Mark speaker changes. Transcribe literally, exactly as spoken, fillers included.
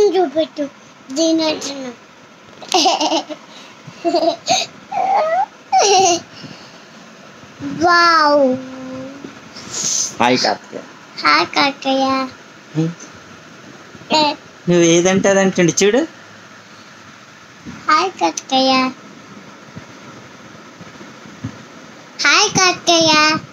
Speaker 1: చూపెట్టు దీని wow
Speaker 2: hi Karthikeya.
Speaker 1: Hi Karthikeya.
Speaker 2: నువ్వు ఏదంటే అదంటుండి చూడు.
Speaker 1: హాయ్ కార్తికేయ. హాయ్ కార్తికేయ.